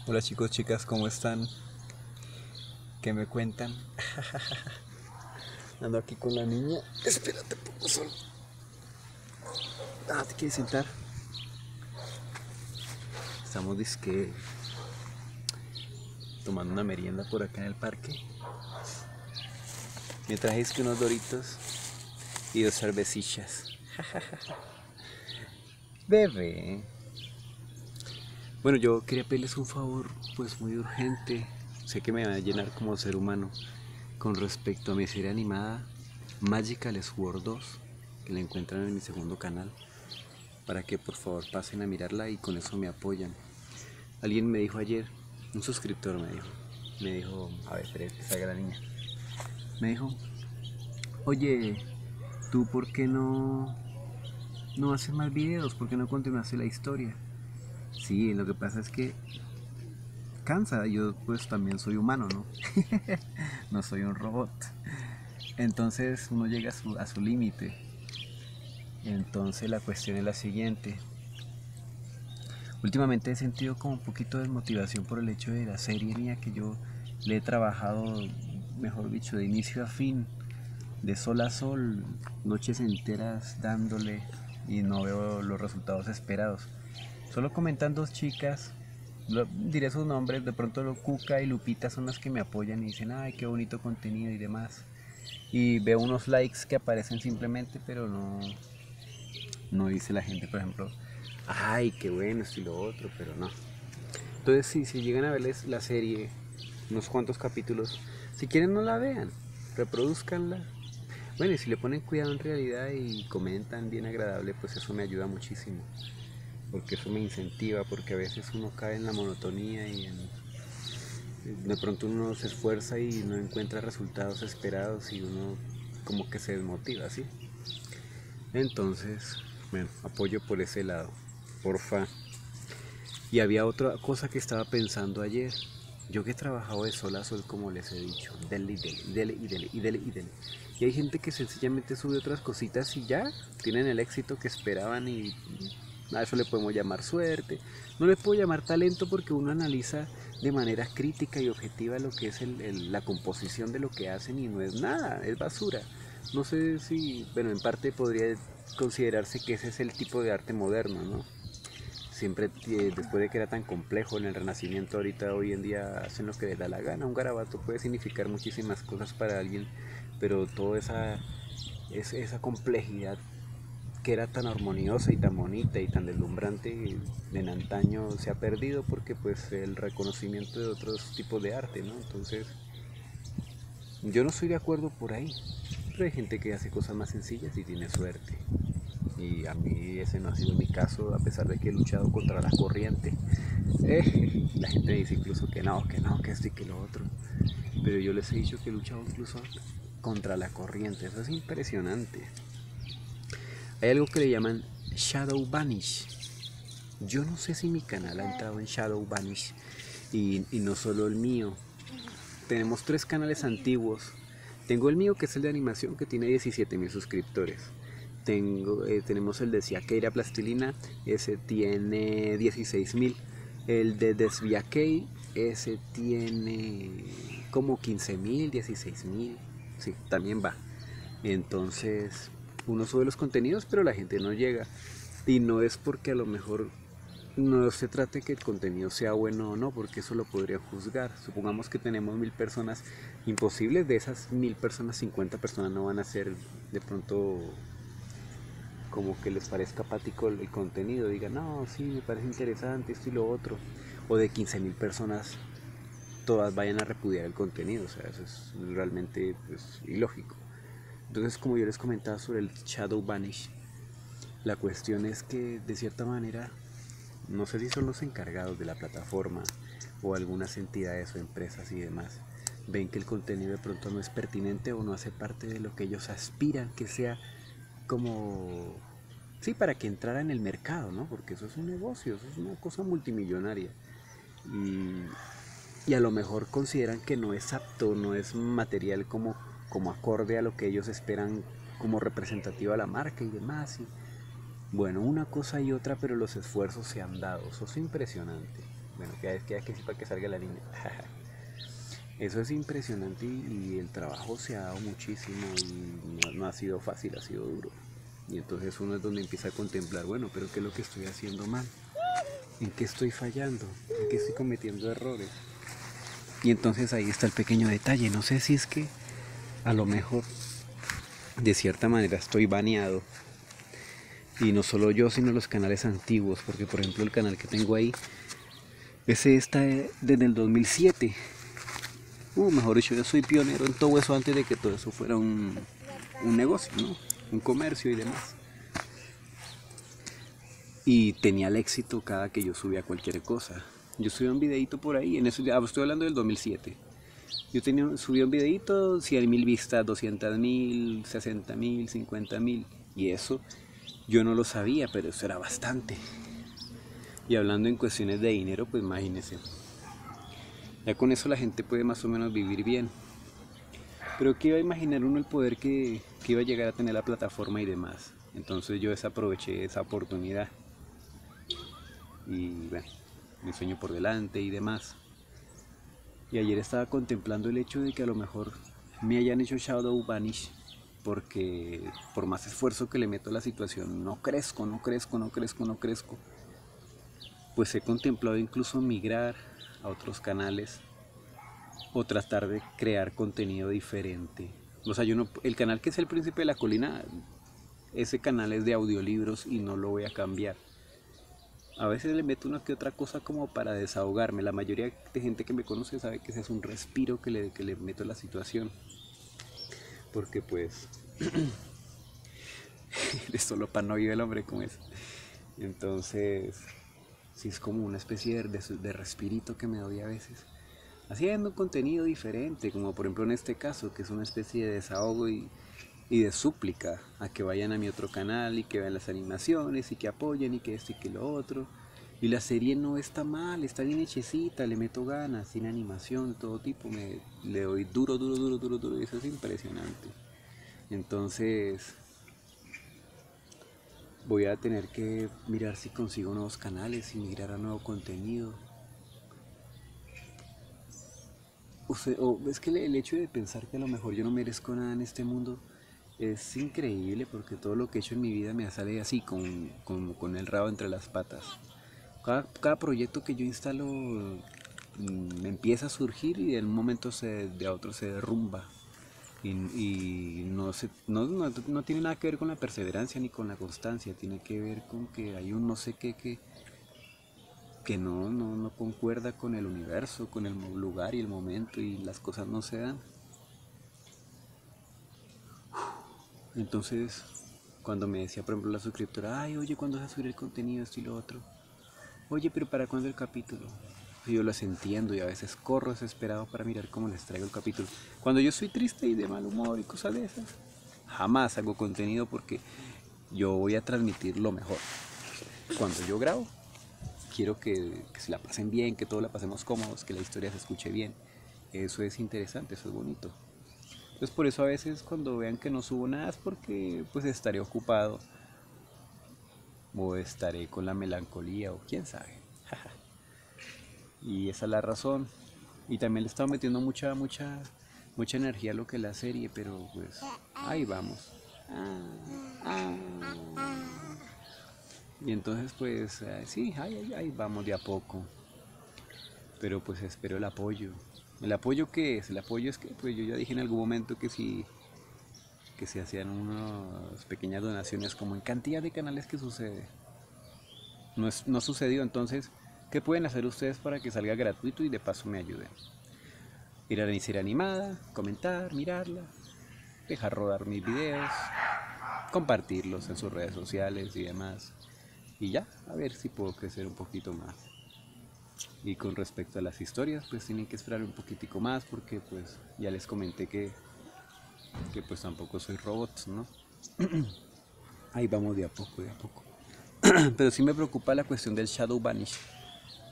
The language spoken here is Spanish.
Hola chicos, chicas, ¿cómo están? ¿Qué me cuentan? Ando aquí con la niña. Espérate, poco solo. ¿Te quieres sentar? Estamos disque tomando una merienda por acá en el parque. Me traje unos doritos y dos cervecillas. Bebé. Bueno, yo quería pedirles un favor, pues muy urgente. Sé que me va a llenar como ser humano. Con respecto a mi serie animada, Magical Sword 2, que la encuentran en mi segundo canal, para que por favor pasen a mirarla y con eso me apoyan. Alguien me dijo ayer, un suscriptor me dijo, a ver, espera que salga la niña. Me dijo, oye, ¿tú por qué no haces más videos? ¿Por qué no continuaste la historia? Sí, lo que pasa es que cansa, yo pues también soy humano, ¿no? No soy un robot. Entonces uno llega a su límite. Entonces la cuestión es la siguiente. Últimamente he sentido como un poquito de desmotivación por el hecho de la serie mía que yo le he trabajado, mejor dicho, de inicio a fin, de sol a sol, noches enteras dándole y no veo los resultados esperados. Solo comentan dos chicas, diré sus nombres, de pronto Cuca y Lupita son las que me apoyan y dicen, ay, qué bonito contenido y demás. Y veo unos likes que aparecen simplemente, pero no dice la gente, por ejemplo, ay, qué bueno, esto y lo otro, pero no. Entonces, si llegan a verles la serie, unos cuantos capítulos, si quieren no la vean, reproduzcanla. Bueno, y si le ponen cuidado en realidad y comentan bien agradable, pues eso me ayuda muchísimo. Porque eso me incentiva, porque a veces uno cae en la monotonía y de pronto uno se esfuerza y no encuentra resultados esperados y uno como que se desmotiva, ¿sí? Entonces, bueno, apoyo por ese lado, porfa. Y había otra cosa que estaba pensando ayer. Yo que he trabajado de sol a sol, como les he dicho, dele y dele, dele y dele y dele y dele. Y hay gente que sencillamente sube otras cositas y ya tienen el éxito que esperaban y a eso le podemos llamar suerte. No le puedo llamar talento porque uno analiza de manera crítica y objetiva lo que es la composición de lo que hacen y no es nada, es basura. No sé si, bueno, en parte podría considerarse que ese es el tipo de arte moderno, ¿no? Siempre después de que era tan complejo en el Renacimiento, ahorita hoy en día hacen lo que les da la gana. Un garabato puede significar muchísimas cosas para alguien, pero toda esa complejidad que era tan armoniosa y tan bonita y tan deslumbrante en antaño se ha perdido porque pues el reconocimiento de otros tipos de arte, ¿no? Entonces yo no estoy de acuerdo por ahí, pero hay gente que hace cosas más sencillas y tiene suerte. Y a mí ese no ha sido mi caso, a pesar de que he luchado contra la corriente. La gente dice incluso que esto y que lo otro. Pero yo les he dicho que he luchado incluso contra la corriente. Eso es impresionante. Hay algo que le llaman Shadow Banish. Yo no sé si mi canal ha entrado en Shadow Banish y no solo el mío. Tenemos tres canales antiguos. Tengo el mío que es el de animación que tiene 17.000 suscriptores. Tenemos el de Siakeira Plastilina, ese tiene 16.000. El de Desviakei, ese tiene como 15.000, 16.000. Sí, también va. Entonces, uno sube los contenidos, pero la gente no llega. Y no es porque a lo mejor no se trate que el contenido sea bueno o no, porque eso lo podría juzgar. Supongamos que tenemos 1.000 personas, imposibles de esas 1.000 personas, 50 personas no van a ser de pronto como que les parezca apático el contenido, digan, no, sí, me parece interesante esto y lo otro. O de 15.000 personas, todas vayan a repudiar el contenido, o sea, eso es realmente pues, ilógico. Entonces, como yo les comentaba sobre el Shadow Banish, la cuestión es que de cierta manera, no sé si son los encargados de la plataforma o algunas entidades o empresas y demás, ven que el contenido de pronto no es pertinente o no hace parte de lo que ellos aspiran que sea como, sí, para que entrara en el mercado, ¿no? Porque eso es un negocio, eso es una cosa multimillonaria. Y, y a lo mejor consideran que no es apto, no es material como acorde a lo que ellos esperan como representativo a la marca y demás. Y bueno, una cosa y otra, pero los esfuerzos se han dado, eso es impresionante. Bueno, queda que sí para que salga la niña. Eso es impresionante y el trabajo se ha dado muchísimo y no ha sido fácil, ha sido duro. Y entonces uno es donde empieza a contemplar, bueno, pero ¿qué es lo que estoy haciendo mal? ¿En qué estoy fallando? ¿En qué estoy cometiendo errores? Y entonces ahí está el pequeño detalle. No sé si es que a lo mejor de cierta manera estoy baneado. Y no solo yo, sino los canales antiguos. Porque por ejemplo el canal que tengo ahí, ese está desde el 2007. Mejor dicho, yo soy pionero en todo eso antes de que todo eso fuera un negocio, ¿no? Un comercio y demás. Y tenía el éxito cada que yo subía cualquier cosa. Yo subía un videito por ahí, en eso, estoy hablando del 2007. Subía un videito, 100.000 vistas, 200.000, 60.000, 50.000. Y eso yo no lo sabía, pero eso era bastante. Y hablando en cuestiones de dinero, pues imagínense. Ya con eso la gente puede más o menos vivir bien. Pero ¿qué iba a imaginar uno el poder que iba a llegar a tener la plataforma y demás? Entonces yo desaproveché esa oportunidad. Y bueno, mi sueño por delante y demás. Y ayer estaba contemplando el hecho de que a lo mejor me hayan hecho Shadow Banish porque por más esfuerzo que le meto a la situación no crezco, no crezco, no crezco, no crezco. Pues he contemplado incluso migrar a otros canales o tratar de crear contenido diferente. O sea, yo no, el canal que es El Príncipe de la Colina, ese canal es de audiolibros y no lo voy a cambiar. A veces le meto una que otra cosa como para desahogarme. La mayoría de gente que me conoce sabe que ese es un respiro que le meto a la situación. Porque pues de solo pan no vive el hombre como es. Entonces, sí es como una especie de respirito que me doy a veces. Haciendo un contenido diferente, como por ejemplo en este caso, que es una especie de desahogo y de súplica a que vayan a mi otro canal y que vean las animaciones y que apoyen y que esto y que lo otro. Y la serie no está mal, está bien hechecita, le meto ganas, tiene animación de todo tipo, le doy duro, duro, duro, duro, duro, y eso es impresionante. Entonces voy a tener que mirar si consigo nuevos canales y migrar a nuevo contenido. Es que el hecho de pensar que a lo mejor yo no merezco nada en este mundo es increíble porque todo lo que he hecho en mi vida me sale así, con el rabo entre las patas. Cada proyecto que yo instalo me empieza a surgir y de un momento de a otro se derrumba. Y no tiene nada que ver con la perseverancia ni con la constancia, tiene que ver con que hay un no sé qué que no concuerda con el universo, con el lugar y el momento y las cosas no se dan. Entonces, cuando me decía, por ejemplo, la suscriptora, ay, oye, ¿cuándo vas a subir el contenido, esto y lo otro? Oye, pero ¿para cuándo el capítulo? Y yo las entiendo y a veces corro desesperado para mirar cómo les traigo el capítulo. Cuando yo soy triste y de mal humor y cosas de esas, jamás hago contenido porque yo voy a transmitir lo mejor. Cuando yo grabo, quiero que se la pasen bien, que todos la pasemos cómodos, que la historia se escuche bien. Eso es interesante, eso es bonito. Entonces por eso a veces cuando vean que no subo nada es porque pues estaré ocupado o estaré con la melancolía o quién sabe. Y esa es la razón. Y también le estaba metiendo mucha energía a lo que es la serie, pero pues ahí vamos. Y entonces pues sí, ahí vamos de a poco. Pero pues espero el apoyo. ¿El apoyo qué es? El apoyo es que pues yo ya dije en algún momento que se hacían unas pequeñas donaciones como en cantidad de canales que sucede. No sucedió, entonces, ¿qué pueden hacer ustedes para que salga gratuito y de paso me ayuden? Ir a la serie animada, comentar, mirarla, dejar rodar mis videos, compartirlos en sus redes sociales y demás. Y ya, a ver si puedo crecer un poquito más. Y con respecto a las historias, pues tienen que esperar un poquitico más porque pues ya les comenté que pues tampoco soy robot, ¿no? Ahí vamos de a poco, de a poco. Pero sí me preocupa la cuestión del Shadow Banish.